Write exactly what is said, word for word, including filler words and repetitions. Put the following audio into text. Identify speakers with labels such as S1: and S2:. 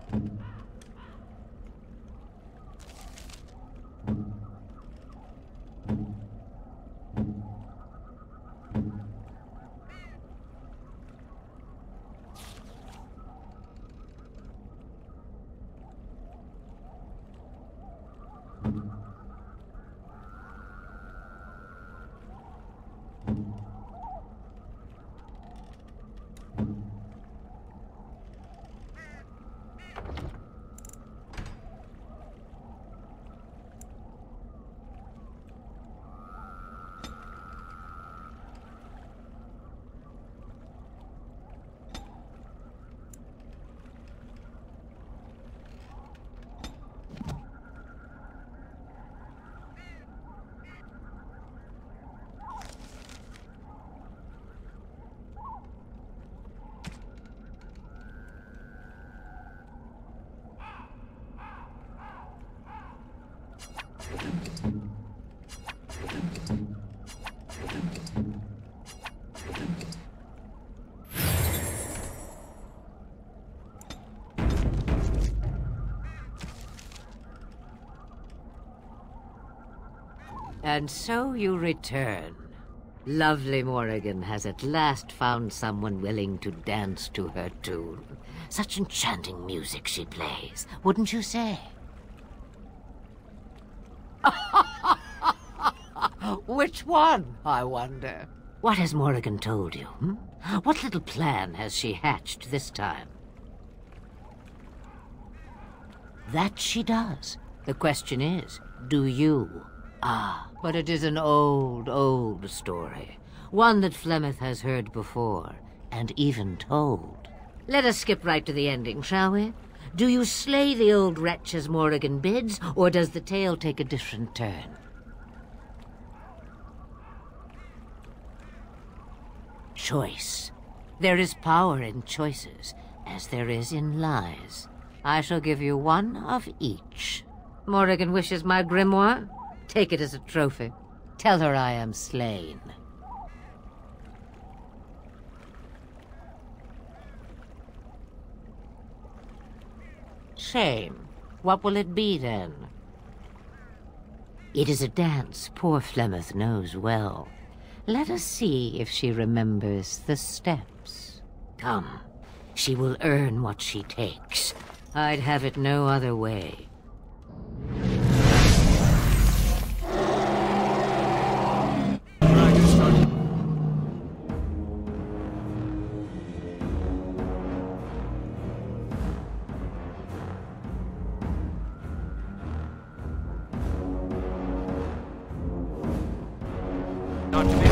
S1: And so you return. Lovely Morrigan has at last found someone willing to dance to her tune. Such enchanting music she plays, wouldn't you say? Which one, I wonder? What has Morrigan told you? Hmm? What little plan has she hatched this time? That she does. The question is, do you? Ah, but it is an old, old story. One that Flemeth has heard before, and even told. Let us skip right to the ending, shall we? Do you slay the old wretch as Morrigan bids, or does the tale take a different turn? Choice. There is power in choices, as there is in lies. I shall give you one of each. Morrigan wishes my grimoire? Take it as a trophy. Tell her I am slain. Shame. What will it be, then? It is a dance poor Flemeth knows well. Let us see if she remembers the steps. Come. She will earn what she takes. I'd have it no other way.
S2: Not